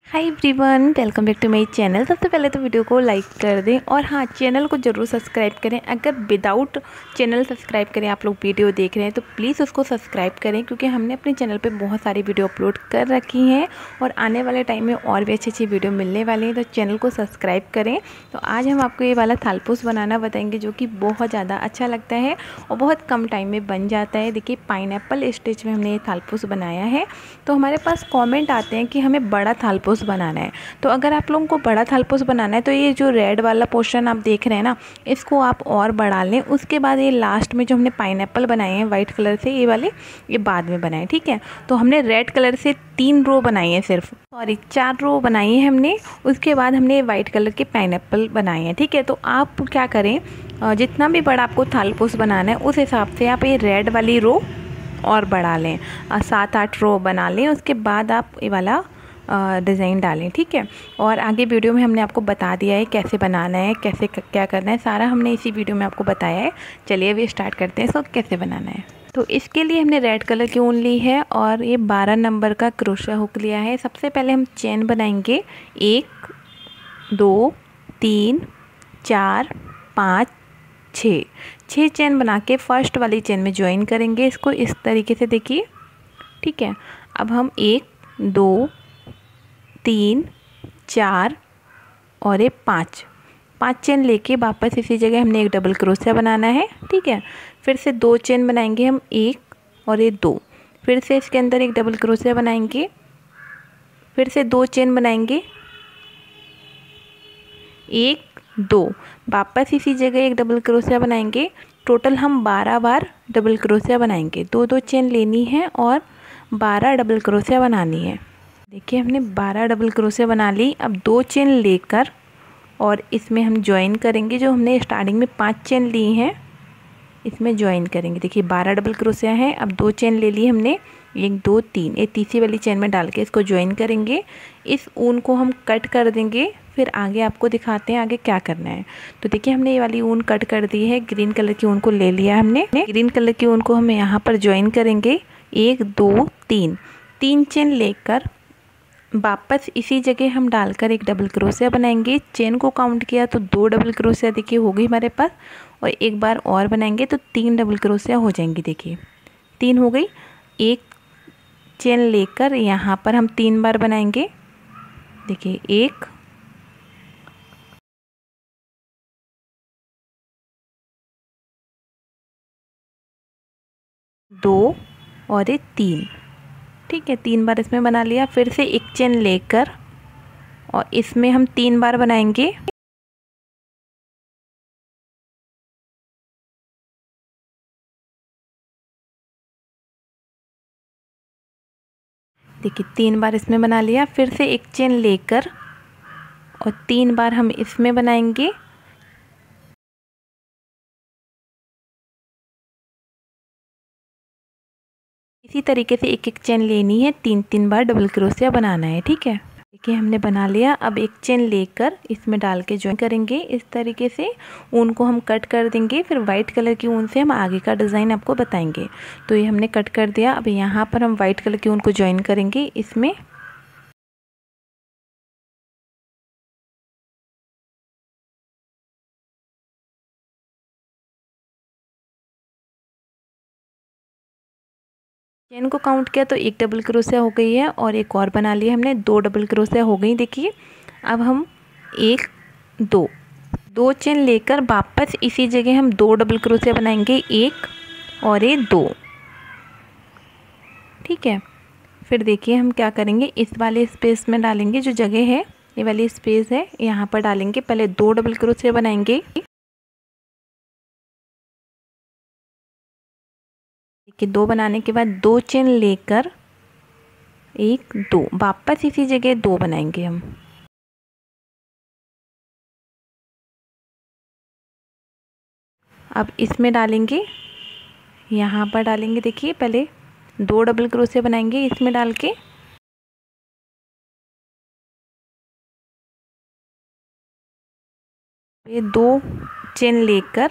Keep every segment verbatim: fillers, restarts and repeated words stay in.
Hi everyone, welcome back to my channel. सबसे पहले तो वीडियो को लाइक कर दें और हाँ, चैनल को ज़रूर सब्सक्राइब करें। अगर विदाउट चैनल सब्सक्राइब करें आप लोग वीडियो देख रहे हैं तो प्लीज़ उसको सब्सक्राइब करें, क्योंकि हमने अपने चैनल पे बहुत सारी वीडियो अपलोड कर रखी हैं और आने वाले टाइम में और भी अच्छी अच्छी वीडियो मिलने वाली हैं, तो चैनल को सब्सक्राइब करें। तो आज हम आपको ये वाला थालपोस बनाना बताएंगे, जो कि बहुत ज़्यादा अच्छा लगता है और बहुत कम टाइम में बन जाता है। देखिए, पाइनएप्पल स्टेज में हमने ये थालपोस बनाया है। तो हमारे पास कॉमेंट आते हैं कि हमें बड़ा थालपोस बनाना है। तो अगर आप लोगों को बड़ा थालपोस बनाना है तो ये जो रेड वाला पोर्शन आप देख रहे हैं ना, इसको आप और बढ़ा लें। उसके बाद ये लास्ट में जो हमने पाइनएप्पल बनाए हैं वाइट कलर से, ये वाले ये बाद में बनाए, ठीक है। तो हमने रेड कलर से तीन रो बनाई है, सिर्फ सॉरी चार रो बनाई है हमने। उसके बाद हमने वाइट कलर के पाइनएप्पल बनाए हैं, ठीक है। तो आप क्या करें, जितना भी बड़ा आपको थालपोस बनाना है उस हिसाब से आप ये रेड वाली रो और बढ़ा लें, सात आठ रो बना लें। उसके बाद आप ये वाला डिज़ाइन डालें, ठीक है। और आगे वीडियो में हमने आपको बता दिया है कैसे बनाना है, कैसे क्या करना है, सारा हमने इसी वीडियो में आपको बताया है। चलिए अभी स्टार्ट करते हैं इसको कैसे बनाना है। तो इसके लिए हमने रेड कलर की ऊन ली है और ये बारह नंबर का क्रोशा हुक लिया है। सबसे पहले हम चेन बनाएंगे, एक दो तीन चार पाँच छः छः चेन बना के फर्स्ट वाली चेन में ज्वाइन करेंगे इसको इस तरीके से, देखिए, ठीक है। अब हम एक दो तीन चार और ये पाँच पाँच चेन लेके वापस इसी जगह हमने एक डबल क्रोशिया बनाना है, ठीक है। फिर से दो चेन बनाएंगे हम, एक और ये दो, फिर से इसके अंदर एक डबल क्रोशिया बनाएंगे, फिर से दो चेन बनाएंगे, एक दो, वापस इसी जगह एक डबल क्रोशिया बनाएंगे। टोटल हम बारह बार डबल क्रोशिया बनाएंगे। दो दो चेन लेनी है और बारह डबल क्रोशिया बनानी है। देखिए, हमने बारह डबल क्रोशिया बना ली। अब दो चेन लेकर और इसमें हम ज्वाइन करेंगे, जो हमने स्टार्टिंग में पांच चेन ली हैं इसमें ज्वाइन करेंगे। देखिए, बारह डबल क्रोशिया है। अब दो चेन ले ली हमने, एक दो तीन, ये तीसरी वाली चेन में डाल के इसको ज्वाइन करेंगे। इस ऊन को हम कट कर देंगे, फिर आगे आपको दिखाते हैं आगे क्या करना है। तो देखिए, हमने ये वाली ऊन कट कर दी है। ग्रीन कलर की ऊन को ले लिया हमने। ग्रीन कलर की ऊन को हम यहाँ पर ज्वाइन करेंगे, एक दो तीन, तीन चेन लेकर वापस इसी जगह हम डालकर एक डबल क्रोशिया बनाएंगे। चेन को काउंट किया तो दो डबल क्रोशिया देखिए हो गई हमारे पास, और एक बार और बनाएंगे तो तीन डबल क्रोशिया हो जाएंगी। देखिए, तीन हो गई। एक चेन लेकर यहाँ पर हम तीन बार बनाएंगे। देखिए, एक दो और ये तीन, ठीक है, तीन बार इसमें बना लिया। फिर से एक चेन लेकर और इसमें हम तीन बार बनाएंगे। देखिए, तीन बार इसमें बना लिया। फिर से एक चेन लेकर और तीन बार हम इसमें बनाएंगे। इसी तरीके से एक एक चेन लेनी है, तीन तीन बार डबल क्रोशिया बनाना है, ठीक है। देखिए, हमने बना लिया। अब एक चेन लेकर इसमें डाल के ज्वाइन करेंगे। इस तरीके से ऊन को हम कट कर देंगे। फिर वाइट कलर की ऊन से हम आगे का डिज़ाइन आपको बताएंगे। तो ये हमने कट कर दिया। अब यहाँ पर हम वाइट कलर की ऊन को ज्वाइन करेंगे इसमें। चेन को काउंट किया तो एक डबल क्रोशिया हो गई है और एक और बना लिया हमने, दो डबल क्रोशिया हो गई। देखिए, अब हम एक दो दो चेन लेकर वापस इसी जगह हम दो डबल क्रोशिया बनाएंगे, एक और ये दो, ठीक है। फिर देखिए, हम क्या करेंगे, इस वाले स्पेस में डालेंगे, जो जगह है ये वाली स्पेस है, यहाँ पर डालेंगे। पहले दो डबल क्रोशिया बनाएंगे। देखिए, दो बनाने के बाद दो चेन लेकर एक दो, वापस इसी जगह दो बनाएंगे हम। अब इसमें डालेंगे, यहाँ पर डालेंगे। देखिए, पहले दो डबल क्रोशिया बनाएंगे इसमें डाल के, ये दो चेन लेकर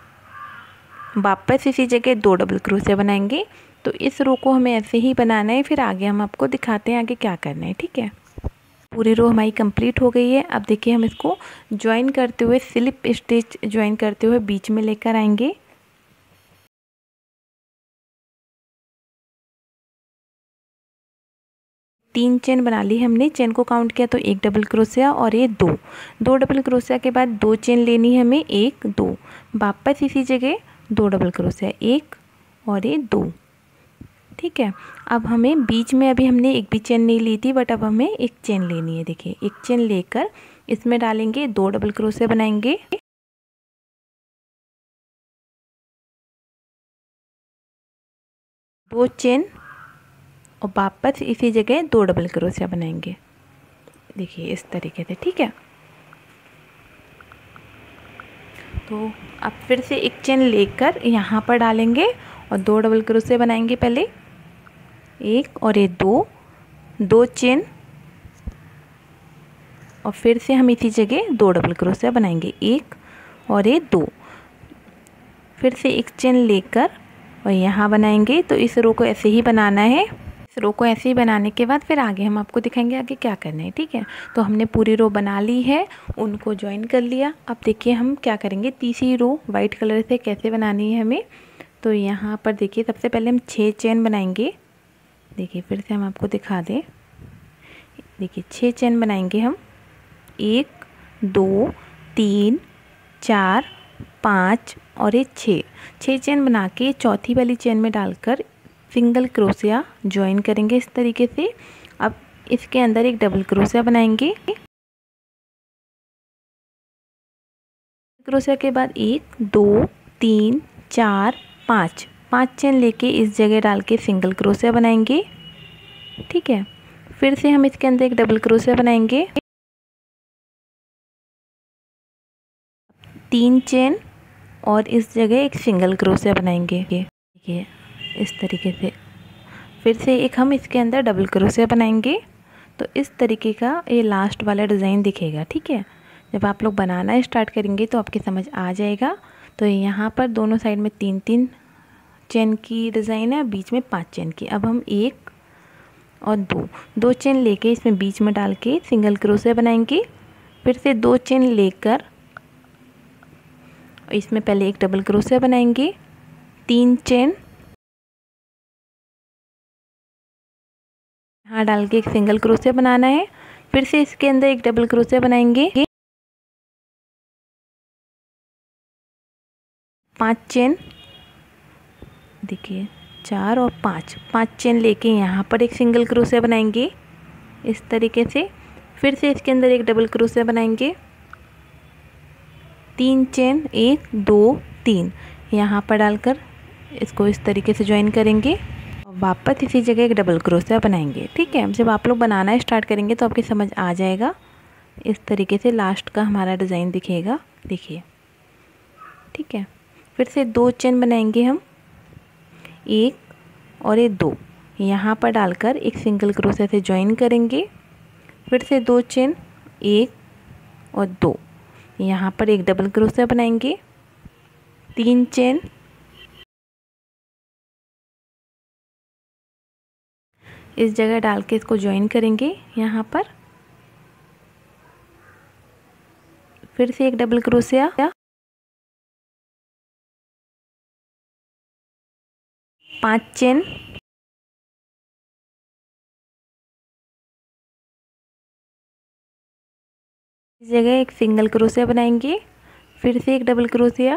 वापस इसी जगह दो डबल क्रोशिया बनाएंगे। तो इस रो को हमें ऐसे ही बनाना है। फिर आगे हम आपको दिखाते हैं आगे क्या करना है, ठीक है। पूरी रो हमारी कंप्लीट हो गई है। अब देखिए हम इसको ज्वाइन करते हुए स्लिप स्टिच ज्वाइन करते हुए बीच में लेकर आएंगे। तीन चेन बना ली हमने। चेन को काउंट किया तो एक डबल क्रोशिया और ये दो दो डबल क्रोशिया के बाद दो चेन लेनी है हमें, एक दो, वापस इसी जगह दो डबल क्रोशिया, एक और ये दो। ठीक है, अब हमें बीच में अभी हमने एक भी चेन नहीं ली थी, बट अब हमें एक चेन लेनी है। देखिए एक चेन लेकर इसमें डालेंगे, दो डबल क्रोशिया बनाएंगे, दो चेन और वापस इसी जगह दो डबल क्रोशिया बनाएंगे। देखिए इस तरीके से। ठीक है, तो अब फिर से एक चेन लेकर यहाँ पर डालेंगे और दो डबल क्रोशिया बनाएंगे। पहले एक और ये दो, दो चेन और फिर से हम इसी जगह दो डबल क्रोशिया बनाएंगे, एक और ये दो, फिर से एक चेन लेकर और यहाँ बनाएंगे। तो इस रो को ऐसे ही बनाना है। इस रो को ऐसे ही बनाने के बाद फिर आगे हम आपको दिखाएंगे आगे क्या करना है। ठीक है, तो हमने पूरी रो बना ली है, उनको ज्वाइन कर लिया। अब देखिए हम क्या करेंगे, तीसरी रो वाइट कलर से कैसे बनानी है हमें। तो यहाँ पर देखिए सबसे पहले हम छः चेन बनाएंगे। देखिए फिर से हम आपको दिखा दें, देखिए छः चेन बनाएंगे हम, एक दो तीन चार पाँच और ये छः छः चेन बना के चौथी वाली चेन में डालकर सिंगल क्रोशिया ज्वाइन करेंगे इस तरीके से। अब इसके अंदर एक डबल क्रोशिया बनाएंगे। क्रोशिया के बाद एक दो तीन चार पाँच पाँच चेन लेके इस जगह डाल के सिंगल क्रोशिया बनाएंगे। ठीक है, फिर से हम इसके अंदर एक डबल क्रोशिया बनाएंगे, तीन चेन और इस जगह एक सिंगल क्रोशिया बनाएंगे। देखिए इस तरीके से। फिर से एक हम इसके अंदर डबल क्रोशिया बनाएंगे। तो इस तरीके का ये लास्ट वाला डिज़ाइन दिखेगा। ठीक है, जब आप लोग बनाना स्टार्ट करेंगे तो आपके समझ आ जाएगा। तो यहाँ पर दोनों साइड में तीन तीन चेन की डिज़ाइन है, बीच में पांच चेन की। अब हम एक और दो दो चेन लेके इसमें बीच में डाल के सिंगल क्रोशिया बनाएंगे। फिर से दो चेन लेकर इसमें पहले एक डबल क्रोशिया बनाएंगे, तीन चेन यहाँ डाल के एक सिंगल क्रोशिया बनाना है। फिर से इसके अंदर एक डबल क्रोशिया बनाएंगे, पांच चेन, देखिए चार और पाँच पाँच चेन लेके यहाँ पर एक सिंगल क्रोशिया बनाएंगे इस तरीके से। फिर से इसके अंदर एक डबल क्रोशिया बनाएंगे, तीन चेन, एक दो तीन, यहाँ पर डालकर इसको इस तरीके से ज्वाइन करेंगे और वापस इसी जगह एक डबल क्रोशिया बनाएंगे। ठीक है, जब आप लोग बनाना स्टार्ट करेंगे तो आपकी समझ आ जाएगा। इस तरीके से लास्ट का हमारा डिज़ाइन दिखेगा। देखिए ठीक है, फिर से दो चेन बनाएंगे हम, एक और ये दो, यहाँ पर डालकर एक सिंगल क्रोशिया से ज्वाइन करेंगे। फिर से दो चेन, एक और दो, यहाँ पर एक डबल क्रोशिया बनाएंगे, तीन चेन, इस जगह डाल के इसको ज्वाइन करेंगे यहाँ पर। फिर से एक डबल क्रोशिया, पांच चेन, इस जगह एक सिंगल क्रोशिया बनाएंगे। फिर से एक डबल क्रोशिया,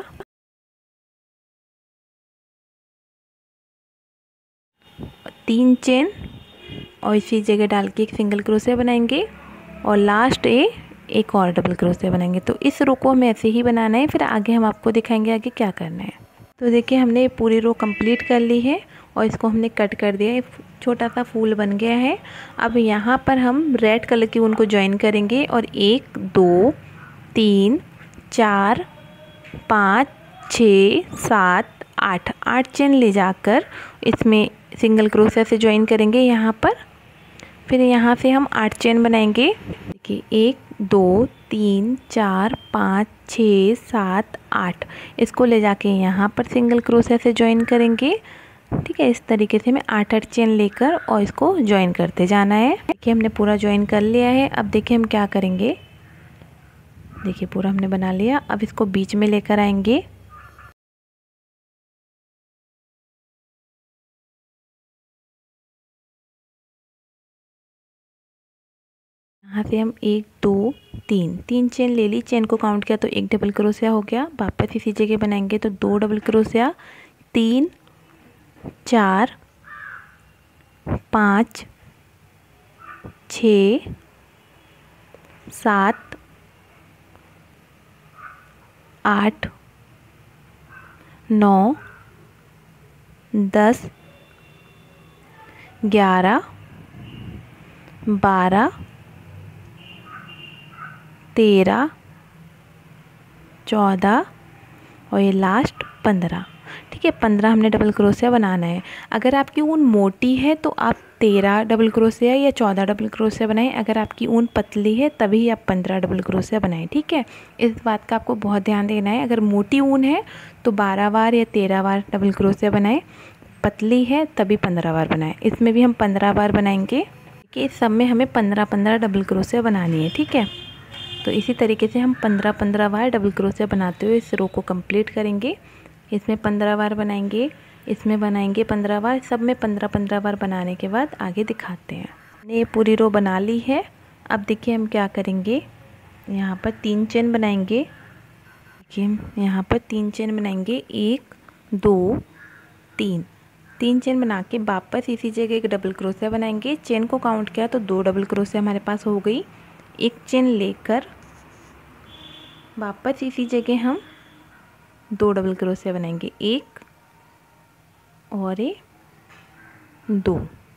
तीन चेन और इसी जगह डाल के एक सिंगल क्रोशिया बनाएंगे और लास्ट ए एक और डबल क्रोशिया बनाएंगे। तो इस रो को हमें ऐसे ही बनाना है, फिर आगे हम आपको दिखाएंगे आगे क्या करना है। तो देखिए हमने पूरी रो कंप्लीट कर ली है और इसको हमने कट कर दिया है, छोटा सा फूल बन गया है। अब यहाँ पर हम रेड कलर की ऊन को ज्वाइन करेंगे और एक दो तीन चार पाँच छः सात आठ आठ चेन ले जाकर इसमें सिंगल क्रोशिया से ज्वाइन करेंगे यहाँ पर। फिर यहाँ से हम आठ चेन बनाएंगे। देखिए एक दो तीन चार पाँच छः सात आठ, इसको ले जाके यहाँ पर सिंगल क्रोशिया से ज्वाइन करेंगे। ठीक है, इस तरीके से हमें आठ आठ चेन लेकर और इसको ज्वाइन करते जाना है। देखिए हमने पूरा ज्वाइन कर लिया है। अब देखिए हम क्या करेंगे, देखिए पूरा हमने बना लिया। अब इसको बीच में लेकर आएंगे, यहाँ से हम एक दो तीन तीन चेन ले ली, चेन को काउंट किया तो एक डबल क्रोशिया हो गया। वापस इसी जगह बनाएंगे तो दो डबल क्रोशिया, तीन, चार, पाँच, छ, सात, आठ, नौ, दस, ग्यारह, बारह, तेरह, चौदह और ये लास्ट पंद्रह। ठीक है, पंद्रह हमने डबल क्रोशिया बनाना है। अगर आपकी ऊन मोटी है तो आप तेरह डबल क्रोशिया या चौदह डबल क्रोशिया बनाएं। अगर आपकी ऊन पतली है तभी आप पंद्रह डबल क्रोशिया बनाएं। ठीक है, इस बात का आपको बहुत ध्यान देना है। अगर मोटी ऊन है तो बारह बार या तेरह बार डबल क्रोशिया बनाएं, पतली है तभी पंद्रह बार बनाएं। इसमें भी हम पंद्रह बार बनाएंगे कि इस सब में हमें पंद्रह पंद्रह डबल क्रोशिया बनानी है। ठीक है, तो इसी तरीके से हम पंद्रह पंद्रह बार डबल क्रोशिया बनाते हुए इस रो को कंप्लीट करेंगे। इसमें पंद्रह बार बनाएंगे, इसमें बनाएंगे पंद्रह बार, सब में पंद्रह पंद्रह बार बनाने के बाद आगे दिखाते हैं। हमने ये पूरी रो बना ली है। अब देखिए हम क्या करेंगे, यहाँ पर तीन चेन बनाएंगे। देखिए हम यहाँ पर तीन चेन बनाएंगे, एक दो तीन तीन चेन बना के वापस इसी जगह एक डबल क्रोशिया बनाएंगे। चेन को काउंट किया तो दो डबल क्रोशिया हमारे पास हो गई। एक चेन लेकर वापस इसी जगह हम दो डबल क्रोशिया बनाएंगे, एक और एक दो।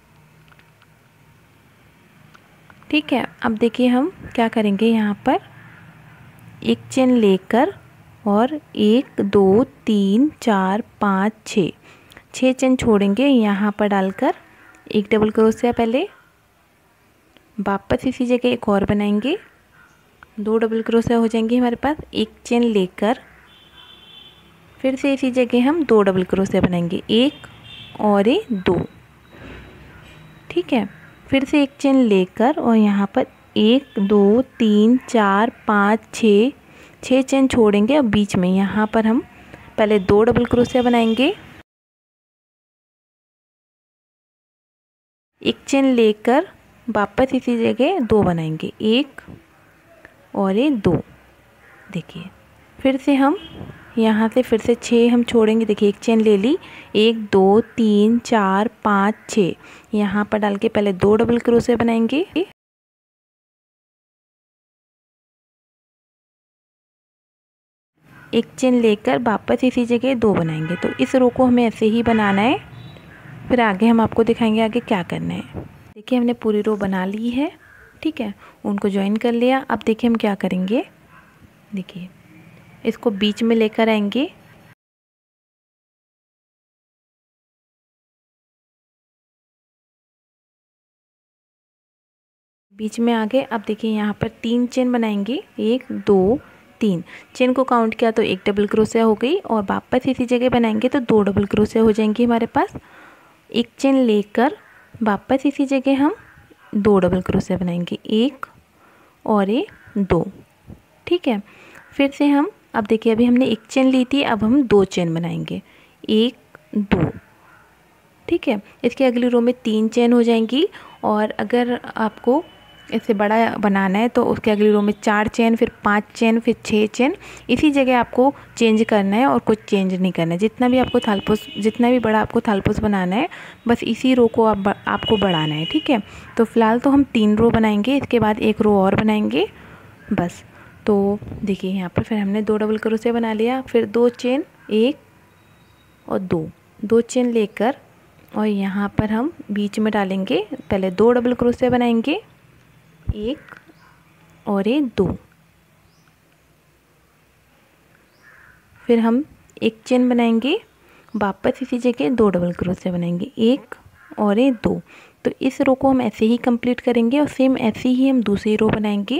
ठीक है, अब देखिए हम क्या करेंगे, यहाँ पर एक चेन लेकर और एक दो तीन चार पाँच छः छः चेन छोड़ेंगे, यहाँ पर डालकर एक डबल क्रोशिया पहले, वापस इसी जगह एक और बनाएंगे, दो डबल क्रोशिया हो जाएंगे हमारे पास। एक चेन लेकर फिर से इसी जगह हम दो डबल क्रोशिया बनाएंगे, एक और एक दो। ठीक है, फिर से एक चेन लेकर और यहाँ पर एक दो तीन चार पाँच छः छः चेन छोड़ेंगे और बीच में यहाँ पर हम पहले दो डबल क्रोशिया बनाएंगे, एक चेन लेकर वापस इसी जगह दो बनाएंगे, एक और एक दो। देखिए फिर से हम यहाँ से फिर से छः हम छोड़ेंगे। देखिए एक चेन ले ली, एक दो तीन चार पाँच छः, यहाँ पर डाल के पहले दो डबल क्रोशिया बनाएंगे, एक चेन लेकर वापस इसी जगह दो बनाएंगे। तो इस रो को हमें ऐसे ही बनाना है, फिर आगे हम आपको दिखाएंगे आगे क्या करना है। देखिए हमने पूरी रो बना ली है। ठीक है, उनको ज्वाइन कर लिया। अब देखिए हम क्या करेंगे, देखिए इसको बीच में लेकर आएंगे, बीच में आगे। अब देखिए यहाँ पर तीन चेन बनाएंगे, एक दो तीन। चेन को काउंट किया तो एक डबल क्रोशिया हो गई और वापस इसी जगह बनाएंगे तो दो डबल क्रोशिया हो जाएंगी हमारे पास। एक चेन लेकर वापस इसी जगह हम दो डबल क्रोशिया बनाएंगे, एक और एक दो। ठीक है, फिर से हम अब देखिए अभी हमने एक चेन ली थी, अब हम दो चेन बनाएंगे, एक दो। ठीक है, इसके अगली रो में तीन चेन हो जाएंगी। और अगर आपको इससे बड़ा बनाना है तो उसके अगली रो में चार चेन, फिर पांच चेन, फिर छः चेन। इसी जगह आपको चेंज करना है और कुछ चेंज नहीं करना है। जितना भी आपको थालपोस जितना भी बड़ा आपको थालपोस बनाना है, बस इसी रो को आप आपको बढ़ाना है। ठीक है, तो फिलहाल तो हम तीन रो बनाएंगे, इसके बाद एक रो और बनाएंगे बस। तो देखिए यहाँ पर फिर हमने दो डबल क्रोशिया बना लिया, फिर दो चेन, एक और दो दो चेन लेकर और यहाँ पर हम बीच में डालेंगे, पहले दो डबल क्रोशिया बनाएंगे, एक और एक दो। फिर हम एक चेन बनाएंगे, वापस इसी जगह दो डबल क्रोशिया बनाएंगे, एक और एक दो। तो इस रो को हम ऐसे ही कंप्लीट करेंगे और सेम ऐसे ही हम दूसरी रो बनाएंगे,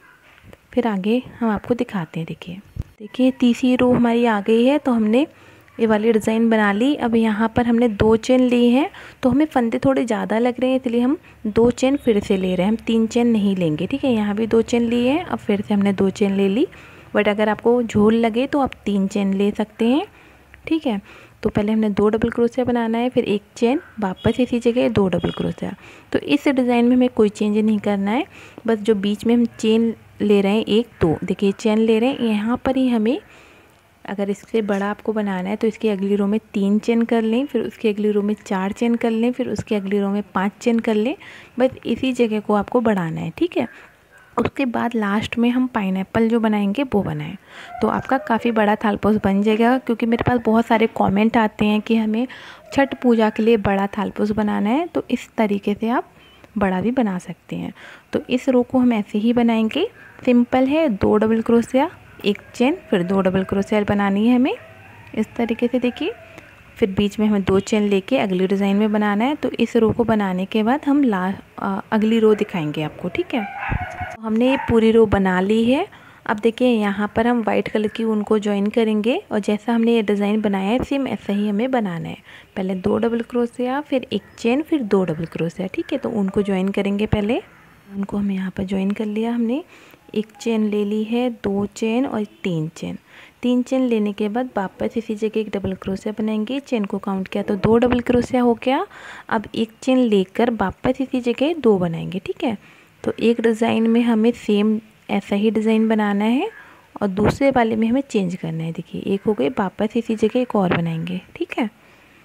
फिर आगे हम आपको दिखाते हैं। देखिए देखिए तीसरी रो हमारी आ गई है। तो हमने ये वाली डिज़ाइन बना ली। अब यहाँ पर हमने दो चेन ली हैं, तो हमें फंदे थोड़े ज़्यादा लग रहे हैं, इसलिए हम दो चेन फिर से ले रहे हैं, हम तीन चेन नहीं लेंगे, ठीक है। यहाँ भी दो चेन लिए हैं, अब फिर से हमने दो चेन ले ली। बट अगर आपको झोल लगे तो आप तीन चेन ले सकते हैं, ठीक है। तो पहले हमने दो डबल क्रोशिया बनाना है, फिर एक चेन, वापस इसी जगह दो डबल क्रोशिया। तो इस डिज़ाइन में हमें कोई चेंज नहीं करना है, बस जो बीच में हम चेन ले रहे हैं एक दो, देखिए चेन ले रहे हैं, यहाँ पर ही हमें, अगर इससे बड़ा आपको बनाना है तो इसकी अगली रो में तीन चेन कर लें, फिर उसकी अगली रो में चार चेन कर लें, फिर उसकी अगली रो में पाँच चेन कर लें। बस इसी जगह को आपको बढ़ाना है, ठीक है। उसके बाद लास्ट में हम पाइनएप्पल जो बनाएंगे वो बनाएं, तो आपका काफ़ी बड़ा थालपोस बन जाएगा। क्योंकि मेरे पास बहुत सारे कमेंट आते हैं कि हमें छठ पूजा के लिए बड़ा थालपोस बनाना है, तो इस तरीके से आप बड़ा भी बना सकते हैं। तो इस रो को हम ऐसे ही बनाएंगे, सिंपल है, दो डबल क्रोशिया, एक चेन, फिर दो डबल क्रोशिया बनानी है हमें इस तरीके से, देखिए। फिर बीच में हमें दो चेन लेके अगली डिज़ाइन में बनाना है। तो इस रो को बनाने के बाद हम ला आ, अगली रो दिखाएंगे आपको, ठीक है। तो हमने ये पूरी रो बना ली है। अब देखिए यहाँ पर हम वाइट कलर की ऊन को ज्वाइन करेंगे, और जैसा हमने ये डिज़ाइन बनाया है सेम ऐसा ही हमें बनाना है। पहले दो डबल क्रोशिया, फिर एक चेन, फिर दो डबल क्रोशिया, ठीक है। तो ऊन को ज्वाइन करेंगे, पहले ऊन को हम यहाँ पर ज्वाइन कर लिया हमने। एक चेन ले ली है, दो चेन और तीन चेन। तीन चेन लेने के बाद वापस इसी जगह एक डबल क्रोशिया बनाएंगे। चेन को काउंट किया तो दो डबल क्रोशिया हो गया। अब एक चेन लेकर वापस इसी जगह दो बनाएंगे, ठीक है। तो एक डिज़ाइन में हमें सेम ऐसा ही डिज़ाइन बनाना है, और दूसरे वाले में हमें चेंज करना है। देखिए एक हो गई, वापस इसी जगह एक और बनाएंगे, ठीक है।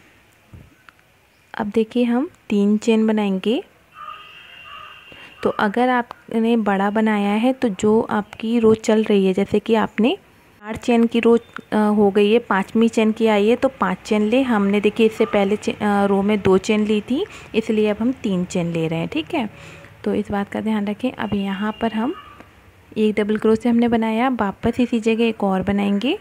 अब देखिए हम तीन चेन बनाएंगे। तो अगर आपने बड़ा बनाया है तो जो आपकी रो चल रही है, जैसे कि आपने चार चेन की रो हो गई है, पाँचवीं चेन की आई है, तो पाँच चेन ले। हमने देखिए इससे पहले रो में दो चेन ली थी, इसलिए अब हम तीन चेन ले रहे हैं, ठीक है। तो इस बात का ध्यान रखें। अब यहाँ पर हम एक डबल क्रोशिया हमने बनाया, वापस इसी जगह एक और बनाएंगे।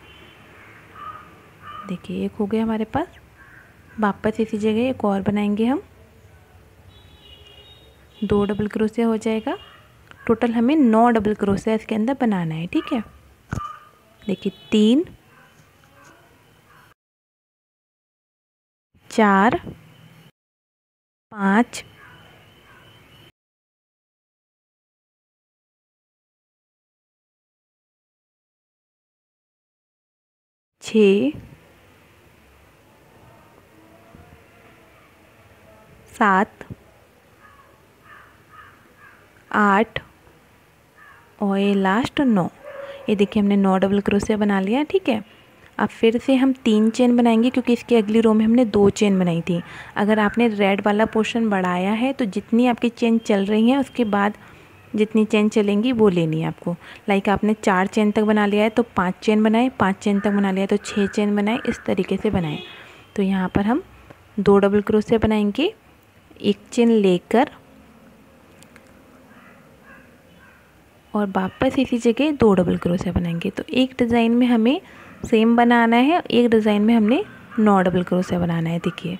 देखिए एक हो गया हमारे पास, वापस इसी जगह एक और बनाएंगे हम, दो डबल क्रोशिया हो जाएगा। टोटल हमें नौ डबल क्रोशिया इसके अंदर बनाना है, ठीक है। देखिए तीन, चार, पाँच, छ, सात, आठ और ये लास्ट नौ। ये देखिए हमने नौ डबल क्रोशिया बना लिया, ठीक है। अब फिर से हम तीन चेन बनाएंगे, क्योंकि इसकी अगली रो में हमने दो चेन बनाई थी। अगर आपने रेड वाला पोर्शन बढ़ाया है तो जितनी आपकी चेन चल रही हैं उसके बाद जितनी चेन चलेंगी वो लेनी है आपको। लाइक आपने चार चेन तक बना लिया है तो पाँच चेन बनाए, पाँच चेन तक बना लिया है तो छः चेन बनाए, इस तरीके से बनाएं। तो यहाँ पर हम दो डबल क्रोशिया बनाएंगे, एक चेन लेकर और वापस इसी जगह दो डबल क्रोशिया बनाएंगे। तो एक डिज़ाइन में हमें सेम बनाना है, एक डिज़ाइन में हमने नौ डबल क्रोशिया बनाना है। देखिए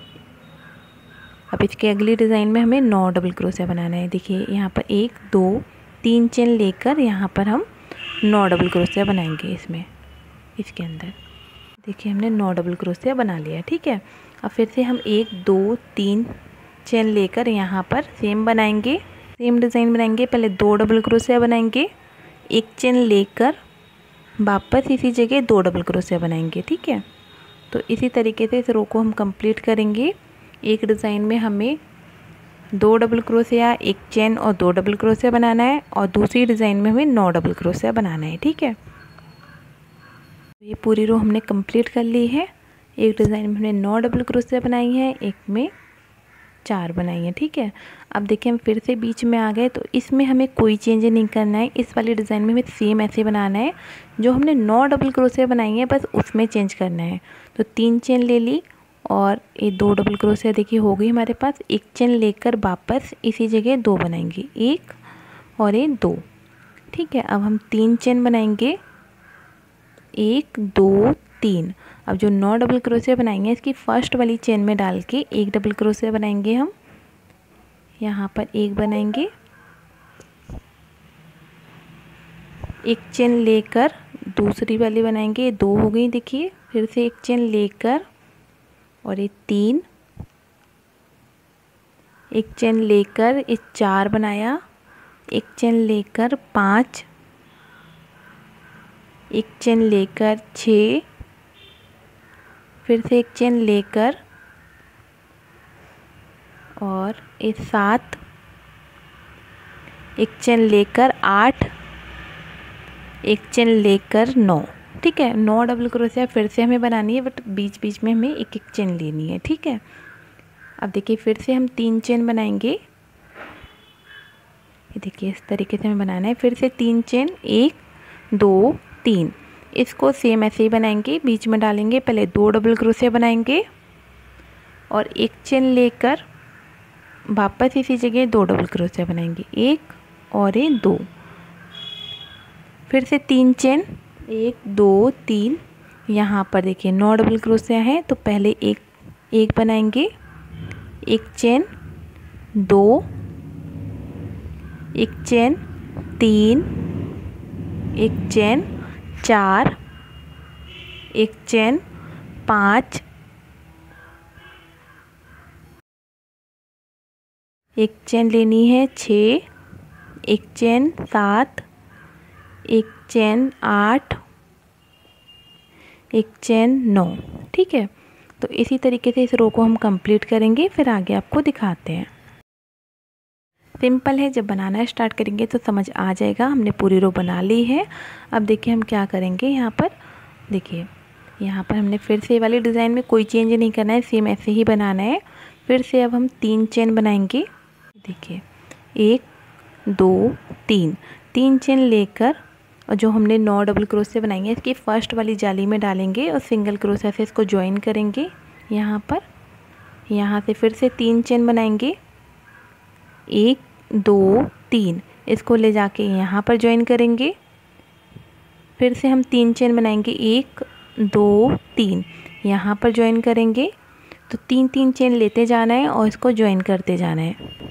अब इसके अगली डिज़ाइन में हमें नौ डबल क्रोशिया बनाना है। देखिए यहाँ पर एक दो तीन चेन लेकर यहाँ पर हम नौ डबल क्रोशिया बनाएंगे इसमें, इसके अंदर। देखिए हमने नौ डबल क्रोशिया बना लिया, ठीक है। अब फिर से हम एक दो तीन चेन लेकर यहाँ पर सेम बनाएंगे, सेम डिज़ाइन बनाएंगे। पहले दो डबल क्रोशिया बनाएंगे, एक चेन लेकर वापस इसी जगह दो डबल क्रोशिया बनाएंगे, ठीक है। तो इसी तरीके से इस रो को हम कंप्लीट करेंगे। एक डिज़ाइन में हमें दो डबल क्रोशिया, एक चेन और दो डबल क्रोशिया बनाना है, और दूसरी डिज़ाइन में हमें नौ डबल क्रोशिया बनाना है, ठीक है। ये पूरी रो हमने कंप्लीट कर ली है। एक डिज़ाइन में हमने नौ डबल क्रोशिया बनाई है, एक में चार बनाई है, ठीक है। अब देखिए हम फिर से बीच में आ गए, तो इसमें हमें कोई चेंज नहीं करना है। इस वाले डिज़ाइन में हमें सेम ऐसे बनाना है, जो हमने नौ डबल क्रोशिया बनाई है बस उसमें चेंज करना है। तो तीन चेन ले ली और ये दो डबल क्रोशिया देखिए हो गई हमारे पास। एक चेन लेकर वापस इसी जगह दो बनाएंगे, एक और ये दो, ठीक है। अब हम तीन चेन बनाएंगे, एक दो तीन। अब जो नौ डबल क्रोशिया बनाएंगे इसकी फर्स्ट वाली चेन में डाल के एक डबल क्रोशिया बनाएंगे हम, यहाँ पर एक बनाएंगे, एक चेन लेकर दूसरी वाली बनाएंगे, दो हो गई देखिए। फिर से एक चेन लेकर और ये तीन, एक चेन लेकर इस चार बनाया, एक चेन लेकर पाँच, एक चेन लेकर छः, फिर से एक चेन लेकर और इस सात, एक चेन लेकर आठ, एक चेन लेकर नौ। ठीक है, नौ डबल क्रोशिया फिर से हमें बनानी है, बट बीच बीच में हमें एक एक चेन लेनी है। ठीक है, अब देखिए फिर से हम तीन चेन बनाएंगे। ये देखिए इस तरीके से हमें बनाना है। फिर से तीन चेन, एक दो तीन, इसको सेम ऐसे ही बनाएंगे। बीच में डालेंगे, पहले दो डबल क्रोशिया बनाएंगे और एक चेन लेकर वापस इसी जगह दो डबल क्रोशिया बनाएंगे, एक और एक दो। फिर से तीन चेन, एक दो तीन, यहाँ पर देखिए नौ डबल क्रोशिया है, तो पहले एक एक बनाएंगे, एक चेन दो, एक चेन तीन, एक चेन चार, एक चेन पाँच, एक चेन लेनी है छः, एक चेन सात, एक चेन आठ, एक चेन नौ। ठीक है, तो इसी तरीके से इस रो को हम कंप्लीट करेंगे, फिर आगे आपको दिखाते हैं। सिंपल है, जब बनाना स्टार्ट करेंगे तो समझ आ जाएगा। हमने पूरी रो बना ली है। अब देखिए हम क्या करेंगे, यहाँ पर देखिए यहाँ पर हमने फिर से वाली डिज़ाइन में कोई चेंज नहीं करना है, सेम ऐसे ही बनाना है। फिर से अब हम तीन चेन बनाएंगे। देखिए एक दो तीन, तीन चेन लेकर और जो हमने नौ डबल क्रोशिया बनाएंगे इसकी फर्स्ट वाली जाली में डालेंगे और सिंगल क्रोशिया से इसको ज्वाइन करेंगे। यहाँ पर यहाँ से फिर से तीन चेन बनाएंगे, एक दो तीन, इसको ले जाके यहाँ पर ज्वाइन करेंगे। फिर से हम तीन चेन बनाएंगे, एक दो तीन, यहाँ पर ज्वाइन करेंगे। तो तीन तीन चेन लेते जाना है और इसको ज्वाइन करते जाना है।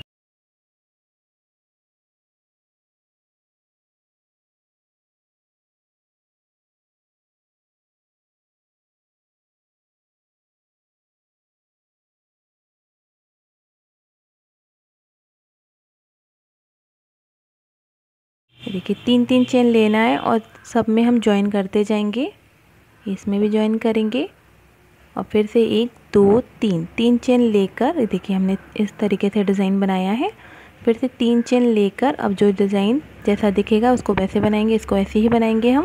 देखिए तीन तीन चेन लेना है और सब में हम ज्वाइन करते जाएंगे। इसमें भी ज्वाइन करेंगे और फिर से एक दो तीन, तीन चेन लेकर देखिए हमने इस तरीके से डिज़ाइन बनाया है। फिर से तीन चेन लेकर अब जो डिज़ाइन जैसा दिखेगा उसको वैसे बनाएंगे, इसको ऐसे ही बनाएंगे हम।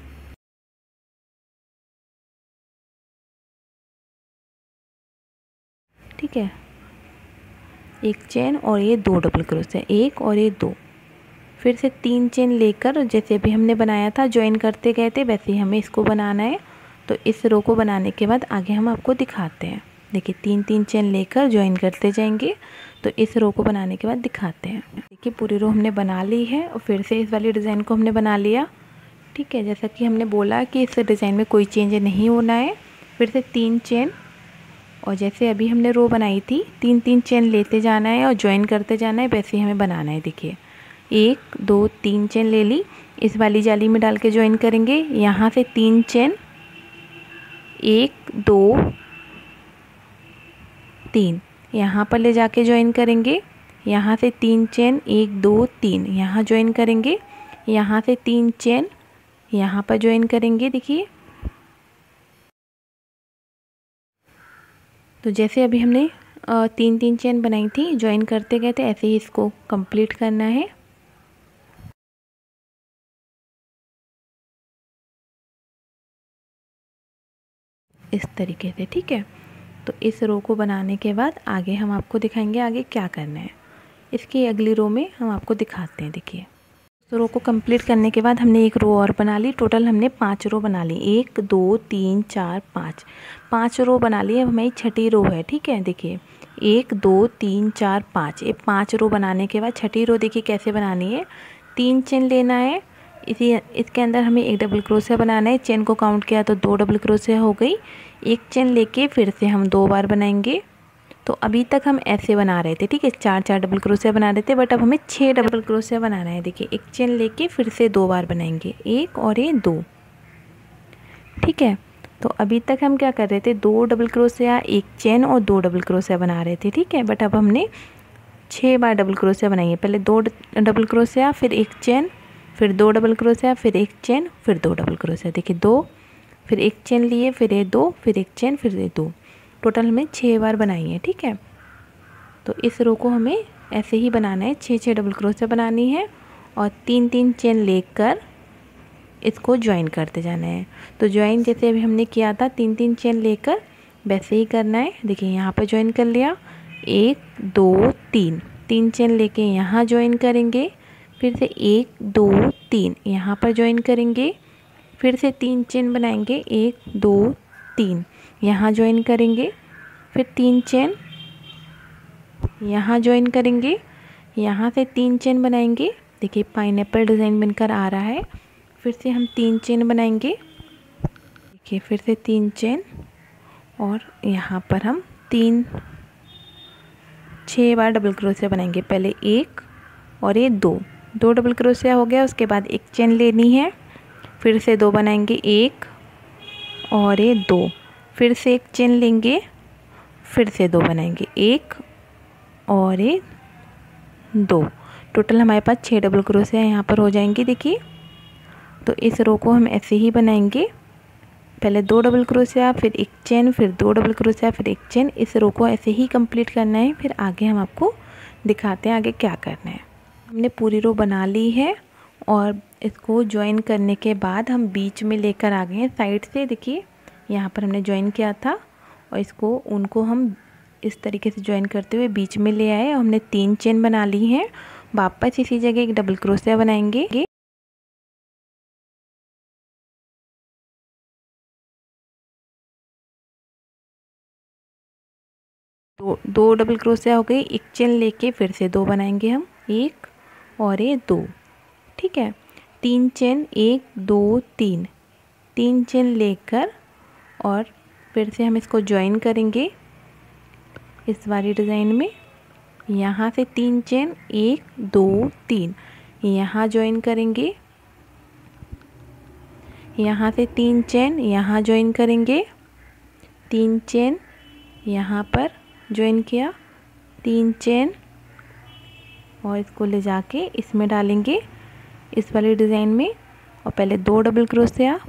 ठीक है, एक चेन और ये दो डबल क्रोशिया, एक और ये दो। फिर से तीन चेन लेकर जैसे अभी हमने बनाया था ज्वाइन करते गए थे वैसे ही हमें इसको बनाना है। तो इस रो को बनाने के बाद आगे हम आपको दिखाते हैं। देखिए तीन तीन चेन लेकर ज्वाइन करते जाएंगे। तो इस रो को बनाने के बाद दिखाते हैं। देखिए पूरी रो हमने बना ली है और फिर से इस वाली डिज़ाइन को हमने बना लिया। ठीक है, जैसा कि हमने बोला कि इस डिज़ाइन में कोई चेंज नहीं होना है। फिर से तीन चेन और जैसे अभी हमने रो बनाई थी तीन तीन चेन लेते जाना है और ज्वाइन करते जाना है, वैसे ही हमें बनाना है। देखिए एक दो तीन चेन ले ली, इस वाली जाली में डाल के ज्वाइन करेंगे। यहाँ से तीन चेन, एक दो तीन, यहाँ पर ले जाके ज्वाइन करेंगे। यहाँ से तीन चेन, एक दो तीन, यहाँ ज्वाइन करेंगे। यहाँ से तीन चेन, यहाँ पर ज्वाइन करेंगे। देखिए तो जैसे अभी हमने तीन तीन चेन बनाई थी ज्वाइन करते गए थे, ऐसे ही इसको कंप्लीट करना है। इस तरीके से। ठीक है, तो इस रो को बनाने के बाद आगे हम आपको दिखाएंगे आगे क्या करना है। इसकी अगली रो में हम आपको दिखाते हैं। देखिए तो रो को कंप्लीट करने के बाद हमने एक रो और बना ली। टोटल हमने पांच रो बना ली, एक दो तीन चार पाँच, पांच रो बना ली। अब हमारी छठी रो है। ठीक है, देखिए एक दो तीन चार पाँच, ये पाँच रो बनाने के बाद छठी रो देखिए कैसे बनानी है। तीन चेन लेना है, इसी इसके अंदर हमें एक डबल क्रोशिया बनाना है। चेन को काउंट किया तो दो डबल क्रोशिया हो गई। एक चेन लेके फिर से हम दो बार बनाएंगे। तो अभी तक हम ऐसे बना रहे थे। ठीक है, चार चार डबल क्रोशिया बना रहे थे, बट अब हमें छः डबल क्रोशिया बनाना है। देखिए एक चेन लेके फिर से दो बार बनाएंगे, एक और ये दो। ठीक है, तो अभी तक हम क्या कर रहे थे, दो डबल क्रोशिया, एक चेन और दो डबल क्रोशिया बना रहे थे, ठीक है। बट अब हमने छः बार डबल क्रोशिया बनाई है। पहले दो डबल क्रोशिया, फिर एक चेन, फिर दो डबल क्रोशिया, फिर एक चेन, फिर दो डबल क्रोशिया। देखिए दो, फिर एक चेन लिए, फिर ये दो, फिर एक चेन, फिर ये दो, टोटल हमें छः बार बनाई है, ठीक है। तो इस रो को हमें ऐसे ही बनाना है, छः छः डबल क्रोशिया बनानी है और तीन तीन चेन लेकर इसको ज्वाइन करते जाना है। तो ज्वाइन जैसे अभी हमने किया था तीन तीन चेन लेकर, वैसे ही करना है। देखिए यहाँ पर ज्वाइन कर लिया, एक दो तीन, तीन चेन लेके यहाँ ज्वाइन करेंगे, फिर से एक दो तीन यहाँ पर ज्वाइन करेंगे, फिर से तीन चेन बनाएंगे, एक दो तीन यहाँ ज्वाइन करेंगे, फिर तीन चेन यहाँ ज्वाइन करेंगे, यहाँ से तीन चेन बनाएंगे। देखिए पाइनएप्पल डिज़ाइन बनकर आ रहा है। फिर से हम तीन चेन बनाएंगे, देखिए फिर से तीन चेन और यहाँ पर हम तीन छः बार डबल क्रोशिया बनाएंगे। पहले एक और ये दो, दो डबल क्रोशिया हो गया। उसके बाद एक चेन लेनी है, फिर से दो बनाएंगे, एक और ये दो, फिर से एक चेन लेंगे, फिर से दो बनाएंगे, एक और ये दो, टोटल हमारे पास छः डबल क्रोशिया यहाँ पर हो जाएंगी। देखिए तो इस रो को हम ऐसे ही बनाएंगे, पहले दो डबल क्रोशिया, फिर एक चेन, फिर दो डबल क्रोशिया, फिर एक चेन। इस रो को ऐसे ही कंप्लीट करना है। फिर आगे हम आपको दिखाते हैं आगे क्या करना है। हमने पूरी रो बना ली है और इसको ज्वाइन करने के बाद हम बीच में लेकर आ गए हैं साइड से। देखिए यहाँ पर हमने ज्वाइन किया था और इसको उनको हम इस तरीके से ज्वाइन करते हुए बीच में ले आए और हमने तीन चेन बना ली हैं। वापस इसी जगह एक डबल क्रोशिया बनाएंगे, दो दो डबल क्रोशिया हो गई, एक चेन लेके फिर से दो बनाएंगे हम, एक और ये दो, ठीक है। तीन चेन, एक दो तीन, तीन चेन लेकर और फिर से हम इसको ज्वाइन करेंगे इस वाली डिज़ाइन में। यहाँ से तीन चेन, एक दो तीन यहाँ ज्वाइन करेंगे, यहाँ से तीन चेन यहाँ ज्वाइन करेंगे, तीन चेन यहाँ पर ज्वाइन किया, तीन चेन और इसको ले जाके इसमें डालेंगे इस वाली डिज़ाइन में। और पहले दो डबल क्रोशिया,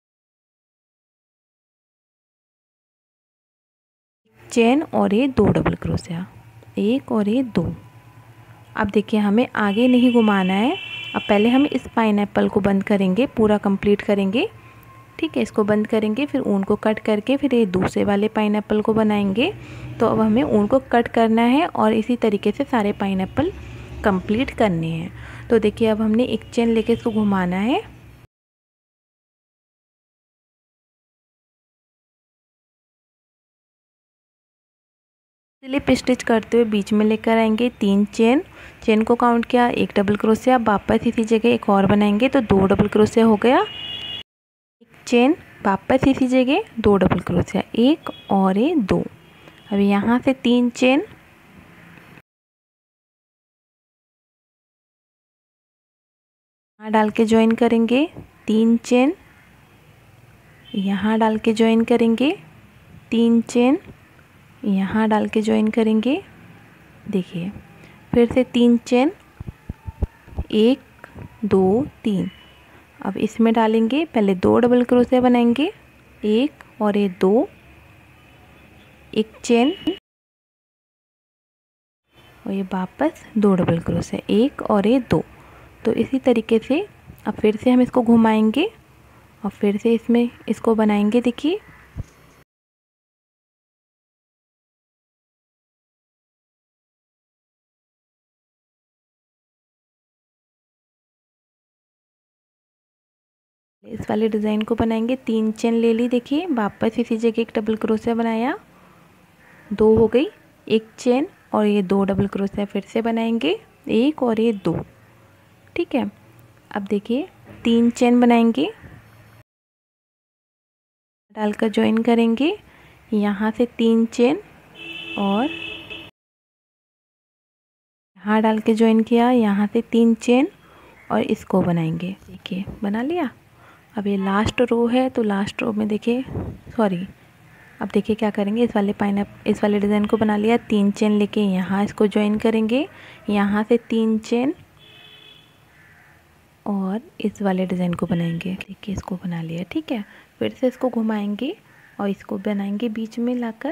चेन और ये दो डबल क्रोशिया, एक और ये दो। अब देखिए हमें आगे नहीं घुमाना है। अब पहले हम इस पाइनएप्पल को बंद करेंगे, पूरा कंप्लीट करेंगे, ठीक है। इसको बंद करेंगे, फिर ऊन को कट करके फिर ये दूसरे वाले पाइनएप्पल को बनाएंगे। तो अब हमें ऊन को कट करना है और इसी तरीके से सारे पाइनएप्पल कंप्लीट करने हैं। तो देखिए अब हमने एक चेन लेके इसको घुमाना है, स्लिप स्टिच करते हुए बीच में लेकर आएंगे, तीन चेन, चेन को काउंट किया, एक डबल क्रोशिया, वापस इसी जगह एक और बनाएंगे तो दो डबल क्रोशिया हो गया, एक चेन, वापस इसी जगह दो डबल क्रोशिया, एक और ये दो। अब यहाँ से तीन चेन, यहाँ डाल के ज्वाइन करेंगे, तीन चेन, यहाँ डाल के ज्वाइन करेंगे, तीन चेन, यहाँ डाल के ज्वाइन करेंगे। देखिए फिर से तीन चेन, एक दो तीन, अब इसमें डालेंगे, पहले दो डबल क्रोशिया बनाएंगे, एक और ये दो, एक चेन और ये वापस दो डबल क्रोशिया, एक और ये दो। तो इसी तरीके से अब फिर से हम इसको घुमाएंगे और फिर से इसमें इसको बनाएंगे। देखिए इस वाले डिज़ाइन को बनाएंगे, तीन चेन ले ली, देखिए वापस इसी जगह एक डबल क्रोशिया बनाया, दो हो गई, एक चेन और ये दो डबल क्रोशिया फिर से बनाएंगे, एक और ये दो, ठीक है। अब देखिए तीन चेन बनाएंगे, डालकर ज्वाइन करेंगे, यहाँ से तीन चेन और यहाँ डाल के ज्वाइन किया, यहाँ से तीन चेन और इसको बनाएंगे। देखिए बना लिया। अब ये लास्ट रो है, तो लास्ट रो में देखिए, सॉरी, अब देखिए क्या करेंगे, इस वाले पाइनएप इस वाले डिज़ाइन को बना लिया, तीन चेन लेके यहाँ इसको ज्वाइन करेंगे, यहाँ से तीन चेन और इस वाले डिज़ाइन को बनाएंगे। देखिए इसको बना लिया, ठीक है। फिर से इसको घुमाएंगे और इसको बनाएंगे बीच में लाकर,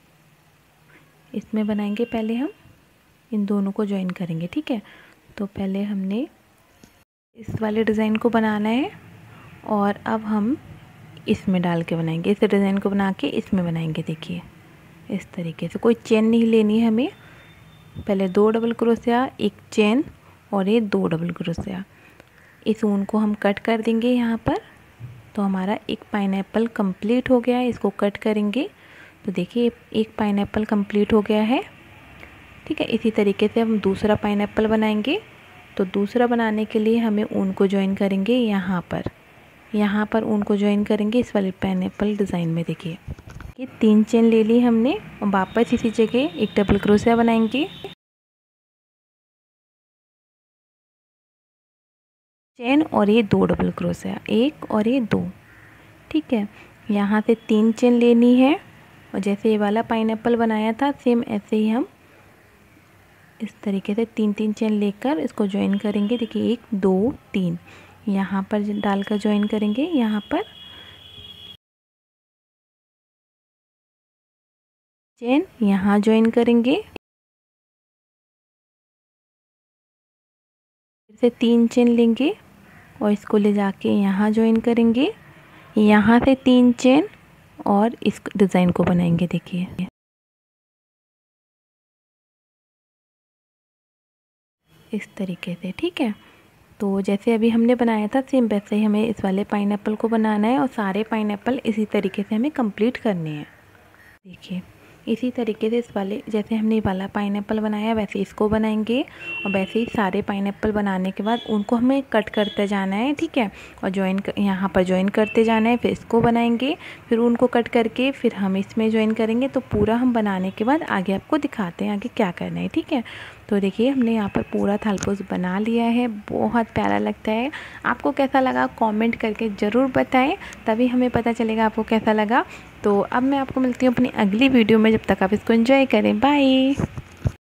इसमें बनाएंगे, पहले हम इन दोनों को ज्वाइन करेंगे, ठीक है। तो पहले हमने इस वाले डिज़ाइन को बनाना है और अब हम इसमें डाल के बनाएंगे, इस डिज़ाइन को बना के इसमें बनाएंगे। देखिए इस तरीके से, कोई चेन नहीं लेनी है हमें, पहले दो डबल क्रोशिया, एक चेन और ये दो डबल क्रोशिया, इस ऊन को हम कट कर देंगे यहाँ पर। तो हमारा एक पाइनएप्पल कंप्लीट हो गया है, इसको कट करेंगे। तो देखिए एक पाइनएप्पल कंप्लीट हो गया है, ठीक है। इसी तरीके से हम दूसरा पाइनएप्पल बनाएंगे। तो दूसरा बनाने के लिए हमें ऊन को ज्वाइन करेंगे यहाँ पर, यहाँ पर ऊन को ज्वाइन करेंगे इस वाले पाइनएप्पल डिज़ाइन में। देखिए ये तीन चेन ले ली हमने और वापस इसी जगह एक डबल क्रोशिया बनाएंगे, चेन और ये दो डबल क्रोशिया, एक और ये दो, ठीक है। यहाँ से तीन चेन लेनी है और जैसे ये वाला पाइनएप्पल बनाया था सेम ऐसे ही हम इस तरीके से तीन तीन चेन लेकर इसको ज्वाइन करेंगे। देखिए एक दो तीन, यहाँ पर डालकर ज्वाइन करेंगे, यहाँ पर चेन, यहाँ ज्वाइन करेंगे, फिर से तीन चेन लेंगे और इसको ले जाके यहाँ ज्वाइन करेंगे, यहाँ से तीन चेन और इस डिज़ाइन को बनाएंगे। देखिए इस तरीके से, ठीक है। तो जैसे अभी हमने बनाया था सेम वैसे ही हमें इस वाले पाइनएप्पल को बनाना है और सारे पाइनएप्पल इसी तरीके से हमें कंप्लीट करने हैं। देखिए इसी तरीके से इस वाले, जैसे हमने ये वाला पाइनएप्पल बनाया वैसे इसको बनाएंगे और वैसे ही सारे पाइनएप्पल बनाने के बाद उनको हमें कट करते जाना है, ठीक है। और ज्वाइन यहाँ पर ज्वाइन करते जाना है, फिर इसको बनाएंगे, फिर उनको कट करके फिर हम इसमें ज्वाइन करेंगे। तो पूरा हम बनाने के बाद आगे आपको दिखाते हैं आगे क्या करना है, ठीक है। तो देखिए हमने यहाँ पर पूरा थालपोस बना लिया है, बहुत प्यारा लगता है। आपको कैसा लगा कमेंट करके ज़रूर बताएं, तभी हमें पता चलेगा आपको कैसा लगा। तो अब मैं आपको मिलती हूँ अपनी अगली वीडियो में, जब तक आप इसको एंजॉय करें। बाय।